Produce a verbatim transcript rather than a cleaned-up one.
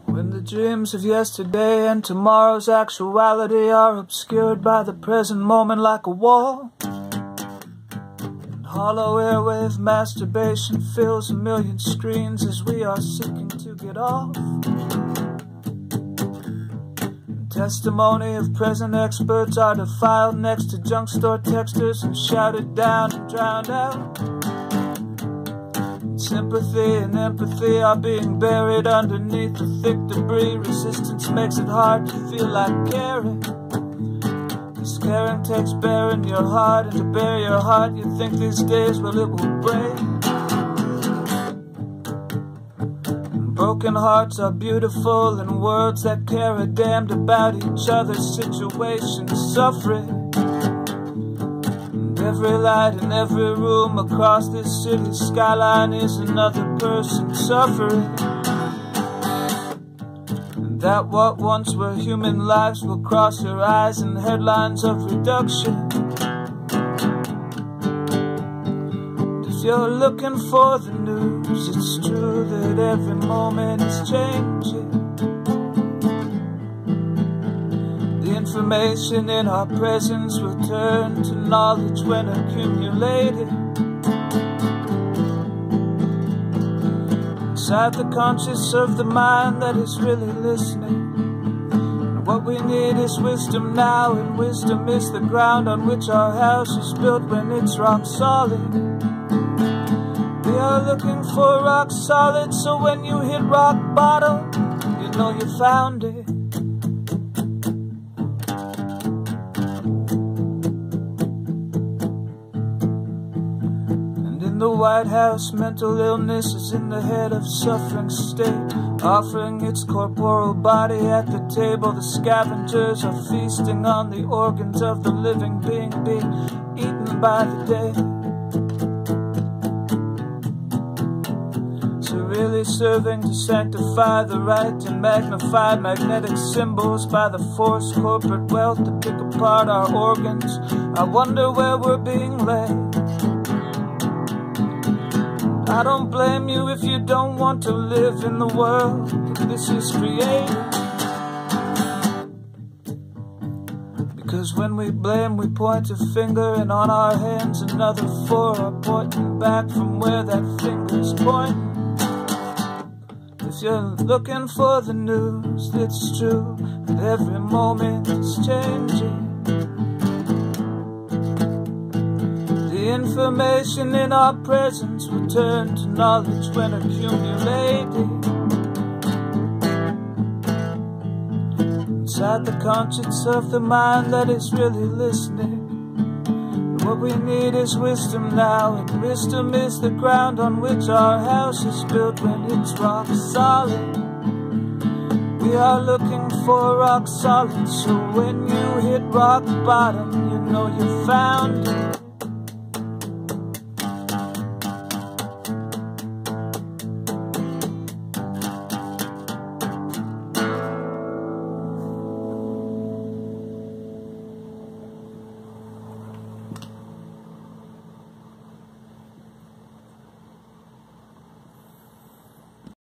When the dreams of yesterday and tomorrow's actuality are obscured by the present moment like a wall, and hollow airwave masturbation fills a million screens as we are seeking to get off. And testimony of present experts are defiled next to junk store texters and shouted down and drowned out. Sympathy and empathy are being buried underneath the thick debris. Resistance makes it hard to feel like caring. This caring takes bearing your heart, and to bury your heart you think these days, well, it will break. And broken hearts are beautiful, and worlds that care a damned about each other's situations, suffering. Every light in every room across this city's skyline is another person suffering. And that what once were human lives will cross your eyes in headlines of reduction. And if you're looking for the news, it's true that every moment is changing. Information in our presence will turn to knowledge when accumulated. Inside the conscious of the mind that is really listening. And what we need is wisdom now, and wisdom is the ground on which our house is built when it's rock solid. We are looking for rock solid, so when you hit rock bottom, you know you found it. The White House, mental illness is in the head of suffering state, offering its corporal body at the table. The scavengers are feasting on the organs of the living being being eaten by the day. So really serving to sanctify the right to magnify magnetic symbols by the forced corporate wealth to pick apart our organs. I wonder where we're being led. I don't blame you if you don't want to live in the world that this is created. Because when we blame, we point a finger, and on our hands another four are pointing back from where that finger's pointing. If you're looking for the news, it's true that every moment is changing. The information in our presence will turn to knowledge when accumulated. Inside the conscience of the mind that is really listening. And what we need is wisdom now, and wisdom is the ground on which our house is built when it's rock solid. We are looking for rock solid, so when you hit rock bottom, you know you found it.